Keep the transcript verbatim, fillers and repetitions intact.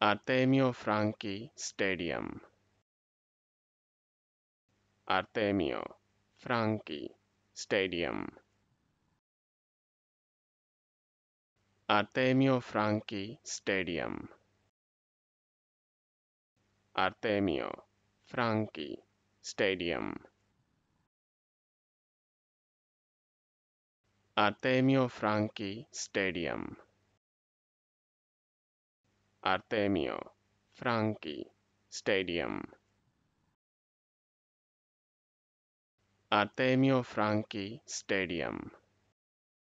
Artemio Franchi Stadium. Artemio Franchi Stadium. Artemio Franchi Stadium. Artemio Franchi Stadium. Artemio Franchi Stadium. Artemio Franchi Stadium. Artemio Franchi Stadium.